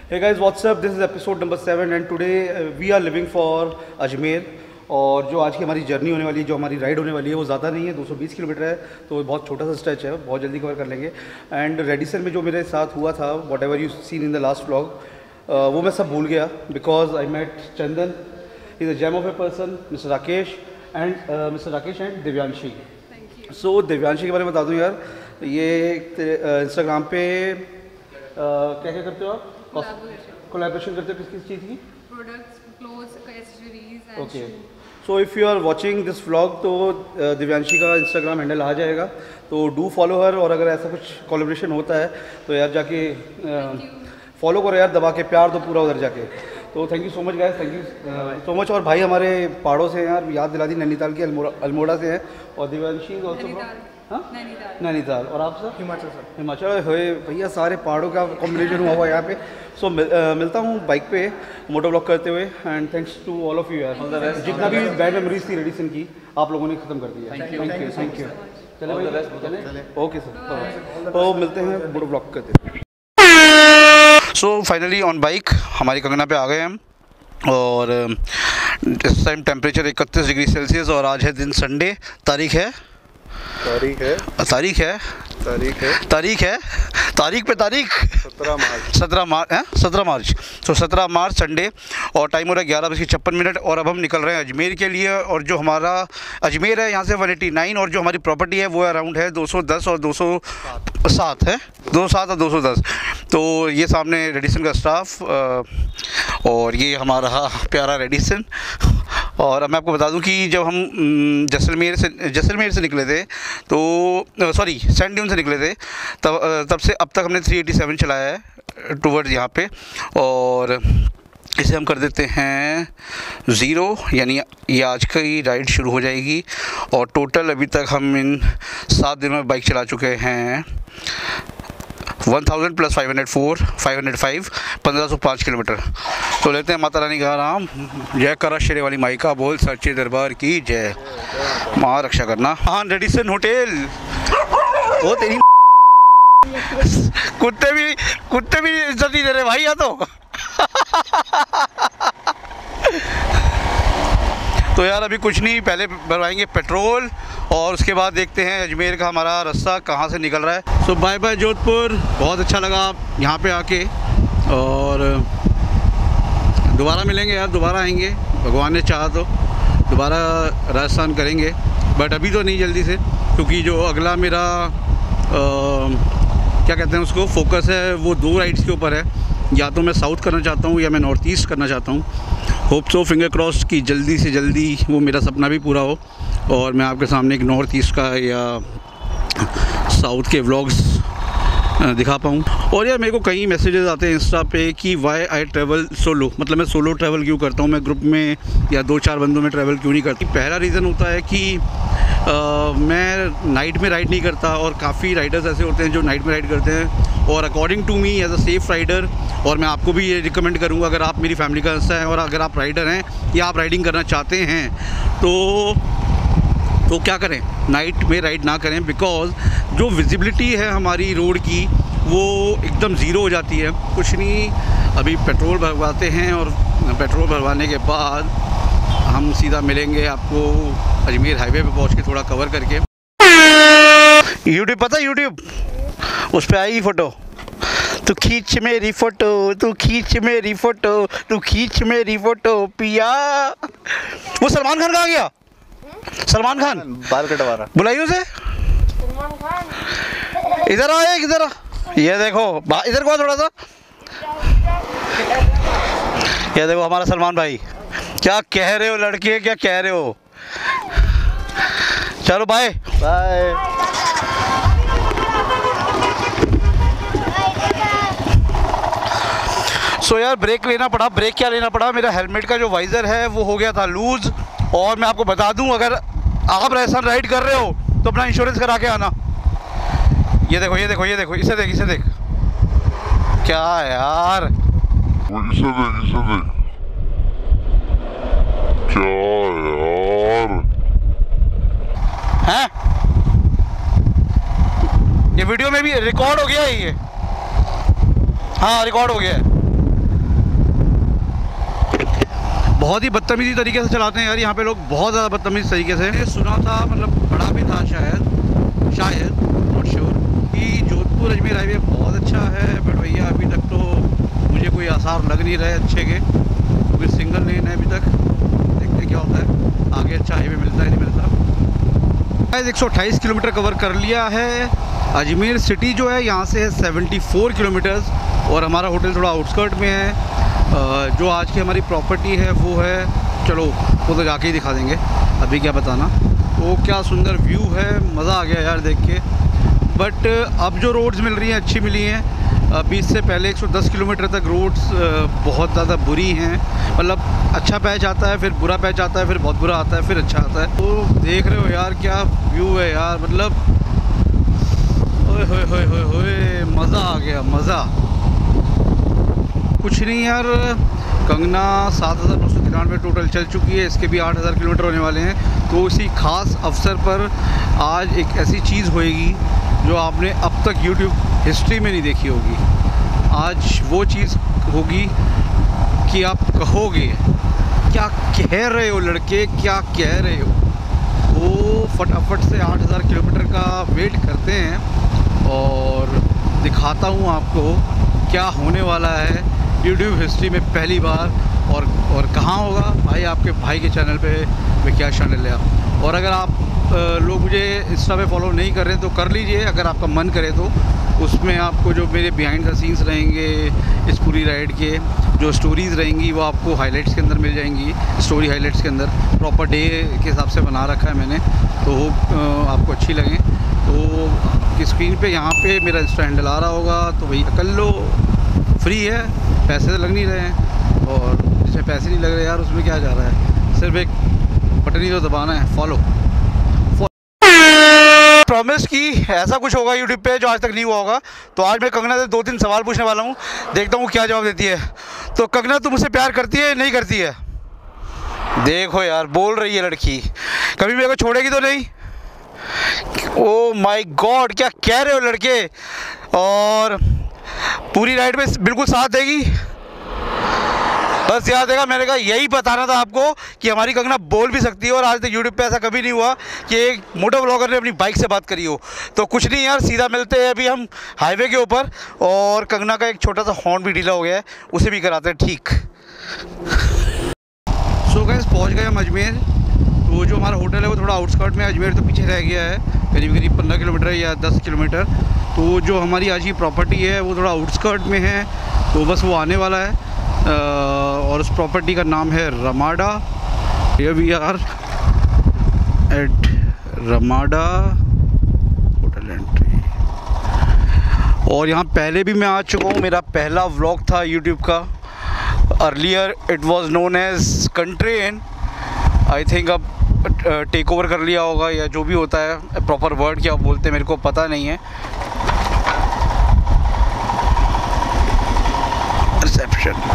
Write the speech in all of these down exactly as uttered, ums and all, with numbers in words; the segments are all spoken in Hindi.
Hey guys, what's up? This is episode number seven and today uh, we are living for Ajmer. और जो आज की हमारी जर्नी होने वाली है, जो हमारी राइड होने वाली है, वो ज़्यादा नहीं है, दो सौ बीस किलोमीटर है, तो बहुत छोटा सा स्ट्रेच है, बहुत जल्दी कवर कर लेंगे। एंड रेडिसन में जो मेरे साथ हुआ था, whatever you seen in the last vlog, वो मैं सब भूल गया because I met Chandan, is a gem of a person, mister Rakesh and mister Rakesh and Divyanshi. So Divyanshi के बारे में बता दूँ यार, ये इंस्टाग्राम पे uh, क्या क्या करते हो आप? कोलैबोरेशन करते हो किस किस चीज़ की? Products, clothes, accessories. Okay, so if you are watching this vlog तो दिव्यांशी का इंस्टाग्राम हैंडल आ जाएगा, तो डू फॉलो हर। और अगर ऐसा कुछ कोलैबोरेशन होता है तो यार जाके फॉलो करो यार, दबा के प्यार दो पूरा उधर जाके। तो thank you so much guys, thank you so much. और भाई हमारे पहाड़ों से हैं यार, याद दिला दी, नैनीताल की अल्मोड़ा अल्मोड़ा से हैं। और दिव्यांशी ऑल्सो हाँ नैनीताल। और आप सर? हिमाचल सर। हिमाचल है भैया, सारे पहाड़ों का कॉम्बिनेशन हुआ हुआ है यहाँ पे। सो so, मिल, uh, मिलता हूँ बाइक पे मोटो ब्लॉग करते हुए। And thanks to all of you यार, जितना भी बैड मेमोरीज थी रेडिसन की आप लोगों ने ख़त्म कर दिया। Thank you thank you. चले भाई, ओके सर, तो मिलते हैं मोटो ब्लॉग करते हुए। सो फाइनली ऑन बाइक हमारी कंगना पे आ गए हम, और इस टाइम टेम्परेचर इकतीस डिग्री सेल्सियस, और आज है दिन संडे। तारीख है तारीख है तारीख है तारीख है तारीख है तारीख पे तारीख सत्रह मार्च सत्रह मार्च है सत्रह मार्च तो सत्रह मार्च संडे, और टाइम हो रहा है ग्यारह बज के छप्पन मिनट। और अब हम निकल रहे हैं अजमेर के लिए। और जो हमारा अजमेर है यहाँ से एक सौ नवासी, और जो हमारी प्रॉपर्टी है वो अराउंड है दो सौ दस और दो सौ सात है, दो सौ सात और दो सौ दस। तो ये सामने रेडिसन का स्टाफ, और ये हमारा प्यारा रेडिसन। और अब मैं आपको बता दूं कि जब हम जैसलमेर से जैसलमेर से निकले थे, तो सॉरी सैंड ड्यून से निकले थे, तब तब से अब तक हमने तीन सौ सत्तासी चलाया है टूवर्ड्स यहाँ पे। और इसे हम कर देते हैं ज़ीरो, यानी ये आज की राइड शुरू हो जाएगी। और टोटल अभी तक हम इन सात दिनों में बाइक चला चुके हैं one thousand plus five hundred four five hundred five पंद्रह सौ पाँच किलोमीटर। तो लेते हैं माता रानी का नाम, जय करा शेरे वाली माई का बोल, सच्चे दरबार की जय, माँ रक्षा करना। हाँ रेडिसन होटल, वो तेरी कुत्ते भी कुत्ते भी इज्जत नहीं दे रहे भाई यहाँ तो। तो यार अभी कुछ नहीं, पहले भरवाएंगे पेट्रोल और उसके बाद देखते हैं अजमेर का हमारा रास्ता कहाँ से निकल रहा है। सो बाय बाय जोधपुर, बहुत अच्छा लगा यहाँ पे आके, और दोबारा मिलेंगे यार, दोबारा आएंगे भगवान ने चाहा तो दोबारा राजस्थान करेंगे, बट अभी तो नहीं जल्दी से, क्योंकि जो अगला मेरा आ, क्या कहते हैं उसको फोकस है, वो दो राइड्स के ऊपर है। या तो मैं साउथ करना चाहता हूँ या मैं नॉर्थ ईस्ट करना चाहता हूँ। होप सो, फिंगर क्रॉस कि जल्दी से जल्दी वो मेरा सपना भी पूरा हो, और मैं आपके सामने एक नॉर्थ ईस्ट का या साउथ के व्लॉग्स दिखा पाऊँ। और यार मेरे को कई मैसेजेस आते हैं इंस्टा पे कि वाई आई ट्रैवल सोलो, मतलब मैं सोलो ट्रैवल क्यों करता हूँ, मैं ग्रुप में या दो चार बंदों में ट्रैवल क्यों नहीं करती। पहला रीज़न होता है कि आ, मैं नाइट में राइड नहीं करता, और काफ़ी राइडर्स ऐसे होते हैं जो नाइट में राइड करते हैं। और according to me as a safe rider, और मैं आपको भी ये रिकमेंड करूँगा, अगर आप मेरी फैमिली का हिस्सा हैं और अगर आप राइडर हैं या आप राइडिंग करना चाहते हैं, तो तो क्या करें, नाइट में राइड ना करें, बिकॉज़ जो विजिबिलिटी है हमारी रोड की वो एकदम ज़ीरो हो जाती है। कुछ नहीं, अभी पेट्रोल भरवाते हैं, और पेट्रोल भरवाने के बाद हम सीधा मिलेंगे आपको अजमेर हाईवे पे पहुंच के, थोड़ा कवर करके। यूट्यूब पता है, यूट्यूब उस पर आएगी फ़ोटो, तू खींच मेरी फ़ोटो, तू खींच मेरी फ़ोटो, तू खींच मेरी फ़ोटो पिया। वो सलमान खान कहाँ गया? सलमान खान बाल कटवा रहा, बुलाइए उसे। सलमान खान इधर आ, इधर आ, ये देखो इधर को थोड़ा सा, ये देखो हमारा सलमान भाई। क्या कह रहे हो लड़के, क्या कह रहे हो? चलो बाय बाय। सो so यार ब्रेक लेना पड़ा। ब्रेक क्या लेना पड़ा, मेरा हेलमेट का जो वाइज़र है वो हो गया था लूज़। और मैं आपको बता दूं, अगर आप राजस्थान राइड कर रहे हो तो अपना इंश्योरेंस करा के आना। ये देखो ये देखो ये देखो, इसे देख इसे देख, क्या यार, इसे देख इसे देख, क्या यार हैं? ये वीडियो में भी रिकॉर्ड हो गया है ये, हाँ रिकॉर्ड हो गया है। बहुत ही बदतमीजी तरीके से चलाते हैं यार यहाँ पे लोग, बहुत ज़्यादा बदतमीज तरीके से। मैंने सुना था, मतलब पढ़ा भी था शायद शायद नॉट श्योर, कि जोधपुर अजमेर हाईवे बहुत अच्छा है, बट भैया अभी तक तो मुझे कोई आसार लग नहीं रहे अच्छे के, क्योंकि सिंगल लेन है अभी तक। देखते क्या होता है आगे, अच्छा हाईवे मिलता है नहीं मिलता। एक सौ अट्ठाईस किलोमीटर कवर कर लिया है। अजमेर सिटी जो है यहाँ से है चौहत्तर किलोमीटर्स, और हमारा होटल थोड़ा आउटस्कर्ट में है। जो आज की हमारी प्रॉपर्टी है वो है, चलो वो तो जाके ही दिखा देंगे, अभी क्या बताना। वो क्या सुंदर व्यू है, मज़ा आ गया यार देख के। बट अब जो रोड्स मिल रही हैं अच्छी मिली हैं। अभी इससे पहले एक सौ दस किलोमीटर तक रोड्स बहुत ज़्यादा बुरी हैं, मतलब अच्छा पैच आता है, फिर बुरा पैच आता है, फिर बहुत बुरा आता है, फिर अच्छा आता है। तो देख रहे हो यार क्या व्यू है यार, मतलब ओए होए होए होए होए, मज़ा आ गया, मज़ा। कुछ नहीं यार, कंगना सात हज़ार नौ सौ तिरानवे टोटल चल चुकी है, इसके भी आठ हज़ार किलोमीटर होने वाले हैं। तो इसी ख़ास अवसर पर आज एक ऐसी चीज़ होएगी जो आपने अब तक यूट्यूब हिस्ट्री में नहीं देखी होगी। आज वो चीज़ होगी कि आप कहोगे क्या कह रहे हो लड़के, क्या कह रहे हो। वो फटाफट से आठ हज़ार किलोमीटर का वेट करते हैं और दिखाता हूँ आपको क्या होने वाला है यूट्यूब हिस्ट्री में पहली बार। और और कहाँ होगा भाई, आपके भाई के चैनल पे, विकास चैनल है। और अगर आप लोग मुझे इंस्टा पे फॉलो नहीं कर रहे तो कर लीजिए, अगर आपका मन करे तो। उसमें आपको जो मेरे बिहाइंड द सीन्स रहेंगे इस पूरी राइड के, जो स्टोरीज़ रहेंगी वो आपको हाइलाइट्स के अंदर मिल जाएंगी, स्टोरी हाइलाइट्स के अंदर। प्रॉपर डे के हिसाब से बना रखा है मैंने, तो वो आपको अच्छी लगें। तो स्क्रीन पे यहाँ पे मेरा इंस्टा हैंडल आ रहा होगा, तो भैया कर लो, फ्री है, पैसे तो लग नहीं रहे हैं। और जिसमें पैसे नहीं लग रहे यार उसमें क्या जा रहा है, सिर्फ एक बटन ही तो दबाना है, फॉलो। प्रॉमिस की ऐसा कुछ होगा यूट्यूब पे जो आज तक नहीं हुआ होगा। तो आज मैं कंगना से दो तीन सवाल पूछने वाला हूँ, देखता हूँ क्या जवाब देती है। तो कंगना, तुम मुझसे प्यार करती है नहीं करती है? देखो यार बोल रही है लड़की, कभी मेरे को छोड़ेगी तो नहीं? ओ माय गॉड, क्या कह रहे हो लड़के। और पूरी राइड में बिल्कुल साथ देगी? बस याद देगा, मैंने कहा यही बताना था आपको कि हमारी कंगना बोल भी सकती है। और आज तक यूट्यूब पे ऐसा कभी नहीं हुआ कि एक मोटो ब्लॉगर ने अपनी बाइक से बात करी हो। तो कुछ नहीं यार, सीधा मिलते हैं अभी हम हाईवे के ऊपर। और कंगना का एक छोटा सा हॉर्न भी ढीला हो गया है, उसे भी कराते हैं ठीक। सो गाइस, पहुंच गए हम अजमेर। तो जो हमारा होटल है वो थोड़ा आउटस्कर्ट में, अजमेर तो पीछे रह गया है, करीब करीब पंद्रह किलोमीटर या दस किलोमीटर। तो जो हमारी आज की प्रॉपर्टी है वो थोड़ा आउटस्कर्ट में है, तो बस वो आने वाला है। और उस प्रॉपर्टी का नाम है रमाडा। ये we are at Ramada hotel entry. और यहाँ पहले भी मैं आ चुका हूँ, मेरा पहला व्लॉग था यूट्यूब का। Earlier it was known as country in, I think अब टेक ओवर कर लिया होगा, या जो भी होता है, प्रॉपर वर्ड क्या बोलते हैं मेरे को पता नहीं है। रिसेप्शन।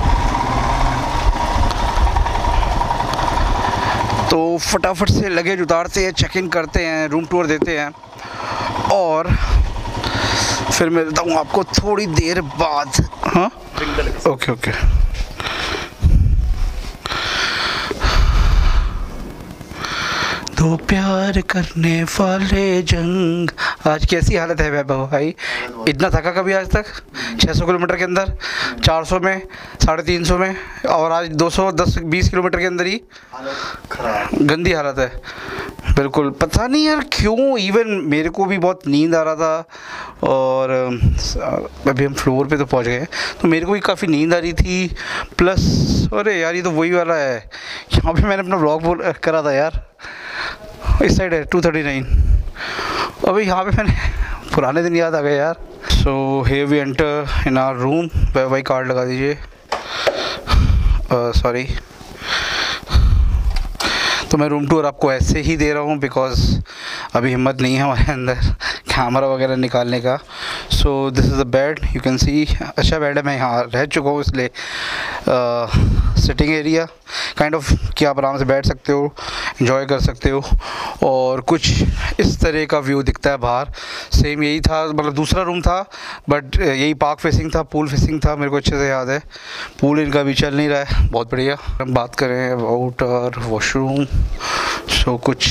तो फटाफट से लगेज उतारते हैं, चेक इन करते हैं, रूम टूर देते हैं, और फिर मिलता हूँ आपको थोड़ी देर बाद। हाँ ओके ओके। दो प्यार करने वाले जंग। आज कैसी हालत है वैभव भाई? इतना थका कभी आज तक? छह सौ किलोमीटर के अंदर, चार सौ में, साढ़े तीन सौ में, और आज दो सौ दस बीस किलोमीटर के अंदर ही गंदी हालत है बिल्कुल। पता नहीं यार क्यों, इवन मेरे को भी बहुत नींद आ रहा था। और अभी हम फ्लोर पे तो पहुंच गए, तो मेरे को भी काफ़ी नींद आ रही थी। प्लस अरे यार ये तो वही वाला है, यहाँ पे मैंने अपना व्लॉग बोल करा था यार, इस साइड है टू थर्टी नाइन। अभी यहाँ पे मैंने पुराने दिन याद आ गए यार। So here we enter in our room. Y card लगा दीजिए, सॉरी। तो मैं रूम टूर आपको ऐसे ही दे रहा हूँ बिकॉज अभी हिम्मत नहीं है हमारे अंदर कैमरा वगैरह निकालने का। So this is a bed, you can see अच्छा बेड है। मैं यहाँ रह चुका हूँ इसलिए सिटिंग एरिया काइंड ऑफ कि आप आराम से बैठ सकते हो, एंजॉय कर सकते हो। और कुछ इस तरह का व्यू दिखता है बाहर। सेम यही था, मतलब दूसरा रूम था बट यही पार्क फेसिंग था, पूल फेसिंग था, मेरे को अच्छे से याद है। पूल इनका भी चल नहीं रहा है, बहुत बढ़िया। हम बात करें अबाउट और वॉशरूम, सो कुछ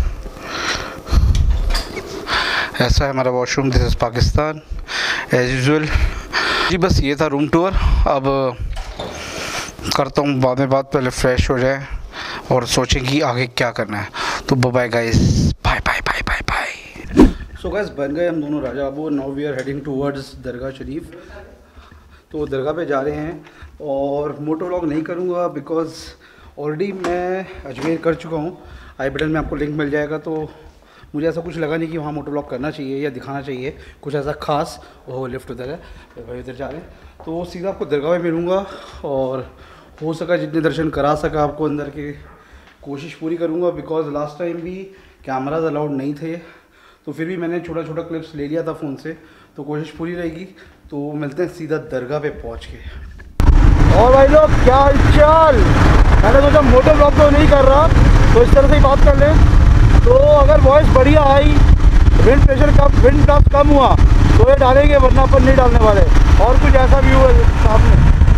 ऐसा है हमारा washroom. This is Pakistan as usual जी। बस ये था रूम टूर। अब करता हूँ बाद में बात, पहले फ्रेश हो जाए और सोचें कि आगे क्या करना है। तो bye guys, bye bye bye bye bye. So guys बन गए हम दोनों राजा बाबू। Now we are heading towards Dargah Sharif. तो दरगाह पे जा रहे हैं और मोटो व्लॉग नहीं करूँगा बिकॉज़ ऑलरेडी मैं अजमेर कर चुका हूँ। आई बटन में आपको लिंक मिल जाएगा। तो मुझे ऐसा कुछ लगा नहीं कि वहाँ मोटो व्लॉग करना चाहिए या दिखाना चाहिए कुछ ऐसा खास। वो लिफ्ट उधर है, भाई उधर जा रहे हैं। तो सीधा आपको दरगाह में मिलूँगा और हो सका जितने दर्शन करा सका आपको अंदर के कोशिश पूरी करूँगा। बिकॉज़ लास्ट टाइम भी कैमराज अलाउड नहीं थे, तो फिर भी मैंने छोटा छोटा क्लिप्स ले लिया था फ़ोन से, तो कोशिश पूरी रहेगी। तो मिलते हैं सीधा दरगाह पे पहुँच के। और भाई लोग क्या हालचाल। मैंने सोचा मोटो व्लॉग तो नहीं कर रहा, तो इस तरह से ही बात कर लें। तो अगर वॉइस बढ़िया आई, विंड प्रेशर कम विंड ड्राफ्ट कम हुआ तो ये डालेंगे, वरना अपन नहीं डालने वाले। और कुछ ऐसा व्यू है सामने,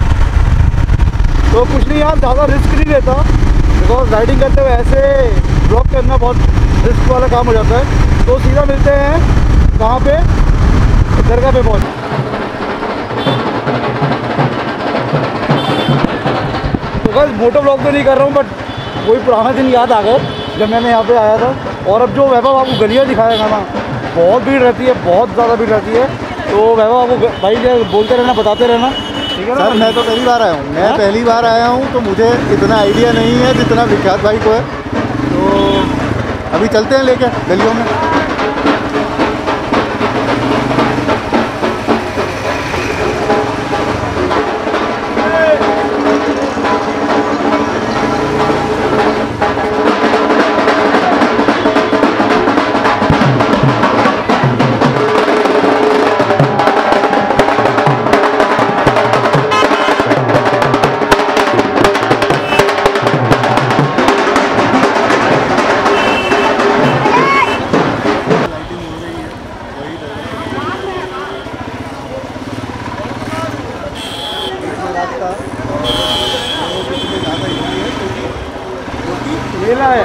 तो कुछ नहीं यार, ज़्यादा रिस्क नहीं लेता बिकॉज राइडिंग करते हुए ऐसे ब्लॉक करना बहुत रिस्क वाला काम हो जाता है। तो सीधा मिलते हैं कहाँ पे, दरगाह पे पहुँच। तो बस मोटो ब्लॉग तो नहीं कर रहा हूँ, बट वही पुराना दिन याद आ गए जब मैंने यहाँ पे आया था। और अब जो वैभव आपको गलियाँ दिखाएगा ना, बहुत भीड़ रहती है, बहुत ज़्यादा भीड़ रहती है। तो वैभव आपको भाई बोलते रहना, बताते रहना, ठीक है ना? सर मैं तो पहली बार आया हूँ, मैं हाँ? पहली बार आया हूँ, तो मुझे इतना आइडिया नहीं है जितना विख्यात भाई को है। तो अभी चलते हैं लेके गलियों में। मेला है,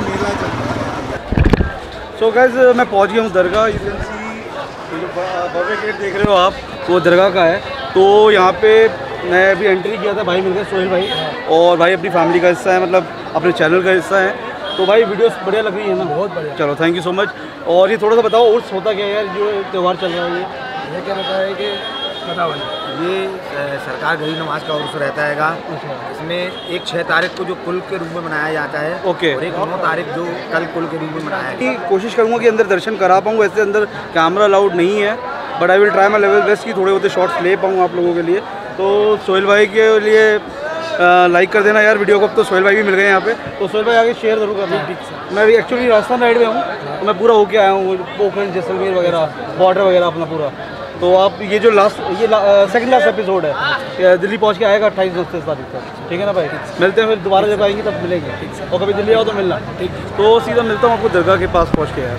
सो गाइस मैं पहुंच गया हूँ दरगाह। यू कैन सी जो भव्य गेट देख रहे हो आप, वो दरगाह का है। तो यहाँ पे मैं अभी एंट्री किया था, भाई मिल गए सोहेल भाई, और भाई अपनी फैमिली का हिस्सा है, मतलब अपने चैनल का हिस्सा है। तो भाई वीडियोस बढ़िया लग रही है ना? बहुत बढ़िया। चलो थैंक यू सो मच। और ये थोड़ा सा बताओ उर्स होता क्या है यार, जो त्यौहार चल रहा है ये? ये क्या रहता है कि ये सरकार गरीब नवाज का उर्स रहता हैगा। इसमें एक छः तारीख को जो कुल के रूप में मनाया जाता है, ओके, और एक नौ तारीख जो कल कुल के रूप में मनाया जाएगा। कोशिश करूँगा कि अंदर दर्शन करा पाऊँ। वैसे अंदर कैमरा अलाउड नहीं है, but I will try my level best कि थोड़े होते शॉट्स ले पाऊँ आप लोगों के लिए। तो सोहेल भाई के लिए लाइक कर देना यार वीडियो को। अब तो सोहेल भाई भी मिल गए यहाँ पे, तो सोहेल भाई आगे शेयर जरूर करना। मैं भी एक्चुअली राजस्थान राइड में हूँ, तो मैं पूरा होके आया हूँ, पोखरण जैसलमेर वगैरह, बॉर्डर वगैरह अपना पूरा। तो आप ये जो लास्ट ये सेकंड लास्ट एपिसोड है, दिल्ली पहुँच के आएगा अट्ठाईस उनतीस तारीख तक, ठीक है ना भाई? मिलते हैं फिर दोबारा जब आएंगे तब मिलेंगे, और कभी दिल्ली आओ तो मिलना, ठीक? तो सीधा मिलता हूँ आपको दरगाह के पास पहुँच के यार।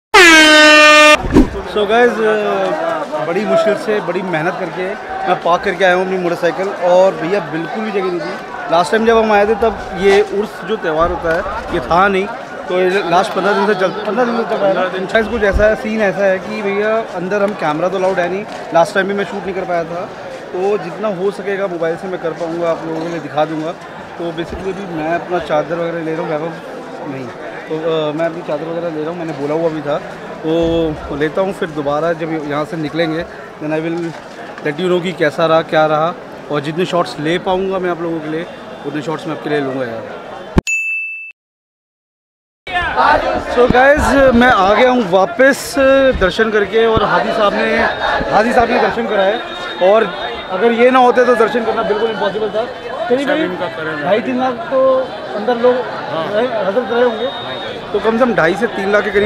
सो गाइस बड़ी मुश्किल से, बड़ी मेहनत करके मैं पार्क करके आया हूँ अपनी मोटरसाइकिल, और भैया बिल्कुल भी जगह नहीं थी। लास्ट टाइम जब हम आए थे तब ये उर्स जो त्यौहार होता है ये था नहीं, तो लास्ट पंद्रह दिन से चल पंद्रह दिन से चल रहा है। शायद कुछ ऐसा है, सीन ऐसा है कि भैया अंदर हम कैमरा तो अलाउड है नहीं। लास्ट टाइम भी मैं शूट नहीं कर पाया था, तो जितना हो सकेगा मोबाइल से मैं कर पाऊँगा, आप लोगों को मैं दिखा दूँगा। तो बेसिकली भी मैं अपना चार्जर वगैरह ले रहा हूँ, वैभव नहीं, तो आ, मैं अपनी चादर वगैरह ले रहा हूँ, मैंने बोला हुआ भी था, तो लेता हूँ। फिर दोबारा जब यहाँ से निकलेंगे then I will let you know कि कैसा रहा, क्या रहा, और जितने शॉट्स ले पाऊँगा मैं आप लोगों के लिए उतने शॉट्स मैं आपके लिए लूँगा यार। सो so गाइज़ मैं आ गया हूँ वापस दर्शन करके, और हादी साहब ने हादी साहब ने दर्शन कराए, और अगर ये ना होते तो दर्शन करना बिल्कुल इम्पॉसिबल था। करीब ढाई तीन लाख तो अंदर लोग हजरत रहे होंगे, तो कम से कम ढाई से तीन लाख के करीब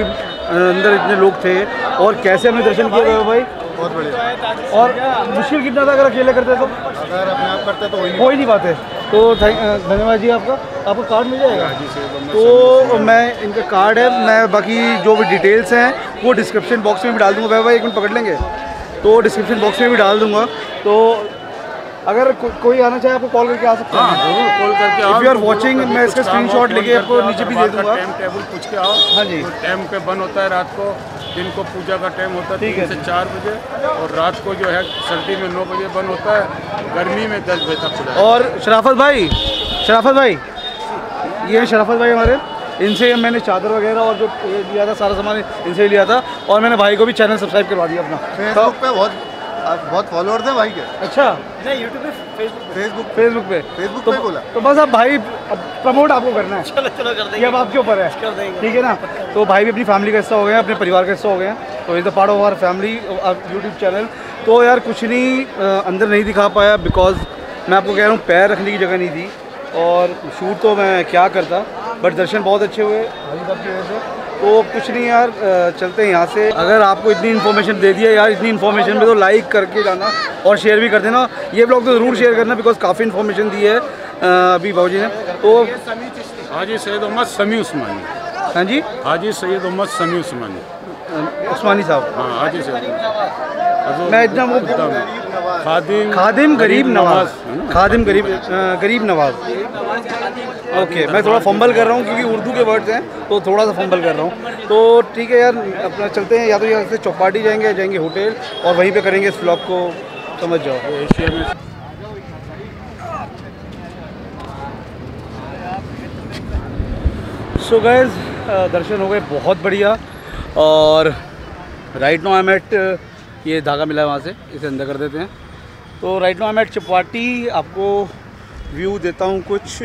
अंदर इतने लोग थे और कैसे हमने दर्शन किए वैभव भाई? बहुत बढ़िया। और मुश्किल कितना था अगर अकेले करते तो? अगर अपने आप करते तो हो ही नहीं पाते। तो धन्यवाद जी आपका। आपको कार्ड मिल जाएगा? तो मैं इनका कार्ड है, मैं बाकी जो भी डिटेल्स हैं वो डिस्क्रिप्शन बॉक्स में भी डाल दूँगा। वैभव भाई एक मिनट पकड़ लेंगे, तो डिस्क्रिप्शन बॉक्स में भी डाल दूँगा। तो अगर को, कोई आना चाहे आपको कॉल करके आ सकते हैं। जरूर कॉल करके आओ। इफ़ यू आर वाचिंग, मैं इसका स्क्रीनशॉट लेके आपको नीचे भी दे दूँगा। टाइम टेबल पूछ के आओ। हाँ जी। टाइम पे बंद होता है रात को, दिन को पूजा का टाइम होता है तीन से चार बजे, और रात को जो है सर्दी में नौ बजे बंद होता है, गर्मी में दस बजे तक खुला है। और शराफत भाई, शराफत भाई ये शराफत भाई हमारे, इनसे मैंने चादर वगैरह और जो ये लिया था सारा सामान इनसे लिया था, और मैंने भाई को भी चैनल सब्सक्राइब करवा दिया अपना। फेसबुक पे बहुत बहुत फॉलोअर्स हैं भाई के। अच्छा, नहीं यूट्यूब पे, फेसबुक फेसबुक फेसबुक पे फेसबुक तो, पे बोला तो बस अब भाई प्रमोट आपको करना है। चलो चलो कर देंगे, ये अब आपके ऊपर है, कर देंगे। ठीक है ना? तो भाई भी अपनी फैमिली का हिस्सा हो गए हैं, अपने परिवार का हिस्सा हो गए हैं, तो is the part of our family YouTube channel. तो यार कुछ नहीं अंदर नहीं दिखा पाया बिकॉज मैं आपको कह रहा हूँ पैर रखने की जगह नहीं थी, और शूट तो मैं क्या करता, बट दर्शन बहुत अच्छे हुए हाजी साहब की वजह से। तो कुछ नहीं यार, चलते हैं यहाँ से। अगर आपको इतनी इन्फॉर्मेशन दे दिया यार, इतनी इन्फॉर्मेशन में तो लाइक करके जाना और शेयर भी कर देना। ये ब्लॉग तो ज़रूर शेयर करना बिकॉज काफ़ी इन्फॉर्मेशन दी है अभी बाबूजी ने। तो हाजी सैयद मोहम्मद समी उस्मानी। हाँ जी, हाजी सैयद मोहम्मद समी उस्मानी, उस्मानी साहब। हाँ हाजी सैयद। मैं इतना वो खादिम खादिम गरीब नवाज, खादिम गरीब गरीब नवाज। ओके, मैं थोड़ा फंबल कर रहा हूँ क्योंकि उर्दू के वर्ड्स हैं, तो थोड़ा सा फंबल कर रहा हूँ। तो ठीक है यार, अपना चलते हैं, या तो यहाँ से चौपाटी जाएंगे, जाएंगे होटल और वहीं पे करेंगे इस व्लॉग को, समझ जाओ। एशिया में सो गाइस, दर्शन हो गए बहुत बढ़िया। और right now I am at, ये धागा मिला है वहाँ से, इसे अंदर कर देते हैं। तो right now I am at Chowpatty. आपको व्यू देता हूँ कुछ,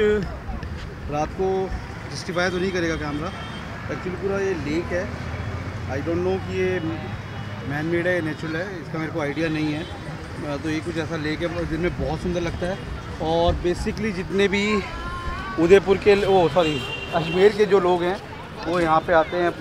रात को जस्टिफाई तो नहीं करेगा कैमरा, एक्चुअली पूरा ये लेक है। आई डोंट नो कि ये मैन मेड है, नेचुरल है, इसका मेरे को आइडिया नहीं है। तो ये कुछ ऐसा लेक है, दिन में बहुत सुंदर लगता है। और बेसिकली जितने भी उदयपुर के, ओ सॉरी अजमेर के जो लोग हैं वो यहाँ पे आते हैं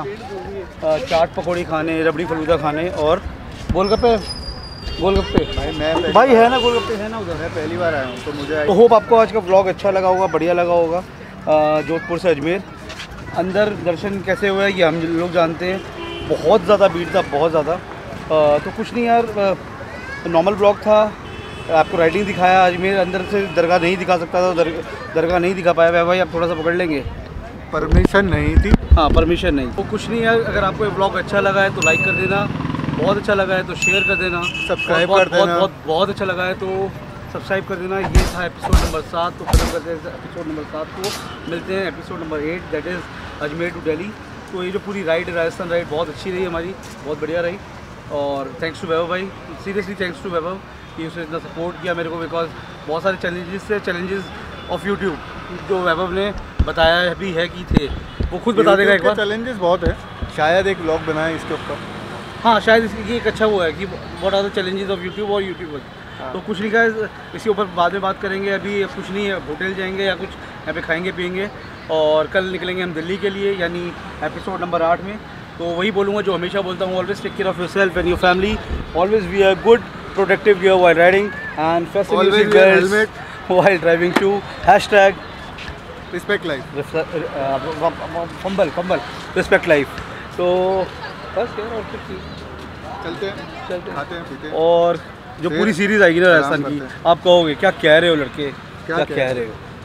अपना चाट पकौड़ी खाने, रबड़ी फलूदा खाने और गोलगप्पे। गोलगप्पे भाई मैं भाई है ना, गोलगप्पे है ना उधर। मैं पहली बार आया हूँ तो मुझे तो होप आपको आज का व्लॉग अच्छा लगा होगा, बढ़िया लगा होगा। जोधपुर से अजमेर अंदर दर्शन कैसे हुए ये हम लोग जानते हैं, बहुत ज़्यादा भीड़ था, बहुत ज़्यादा। तो कुछ नहीं यार, नॉर्मल व्लॉग था, आपको राइडिंग दिखाया। अजमेर अंदर से दरगाह नहीं दिखा सकता था, दर, दरगाह नहीं दिखा पाया। भाई आप थोड़ा सा पकड़ लेंगे, परमिशन नहीं थी। हाँ परमिशन नहीं। तो कुछ नहीं यार, अगर आपको ये व्लॉग अच्छा लगा है तो लाइक कर देना, बहुत अच्छा लगा है तो शेयर कर देना, सब्सक्राइब बहुत, कर देना। बहुत, बहुत, बहुत अच्छा लगा है तो सब्सक्राइब कर देना। ये था एपिसोड नंबर सात, तो खत्म करते हैं एपिसोड नंबर सात को, मिलते हैं episode number eight, that is Ajmer to Delhi. तो ये जो पूरी राइड, राजस्थान राइड बहुत अच्छी रही हमारी, बहुत बढ़िया रही। और थैंक्स टू वैभव भाई, सीरियसली थैंक्स टू वैभव कि उसने इतना सपोर्ट किया मेरे को, बिकॉज बहुत सारे चैलेंजेस थे, चैलेंजेस ऑफ यूट्यूब जो वैभव ने बताया भी है कि थे, वो खुद बता देगा एक बार। चैलेंजेस बहुत है, शायद एक व्लॉग बनाए इसके ऊपर। हाँ शायद इसकी एक अच्छा वो है कि what are the challenges of YouTube और यूट्यूबर। तो कुछ नहीं कहा, इसके ऊपर बाद में बात करेंगे। अभी कुछ नहीं है, होटल जाएंगे या कुछ यहाँ पे खाएंगे पियेंगे, और कल निकलेंगे हम दिल्ली के लिए, यानी एपिसोड नंबर आठ में। तो वही बोलूँगा जो हमेशा बोलता हूँ, always take care of yourself and your family, always wear good protective gear while riding and fasten your Always seat wear belts helmet. while driving too. Hashtag respect life, fumble fumble respect life. तो बस यार और कुछ नहीं, चलते हैं, चलते हैं। खाते हैं, पीते हैं। और जो फिर पूरी सीरीज आएगी ना आराम राजस्थान की, करते हैं। आप कहोगे क्या कह रहे हो लड़के, क्या क्या कह कह रहे हो।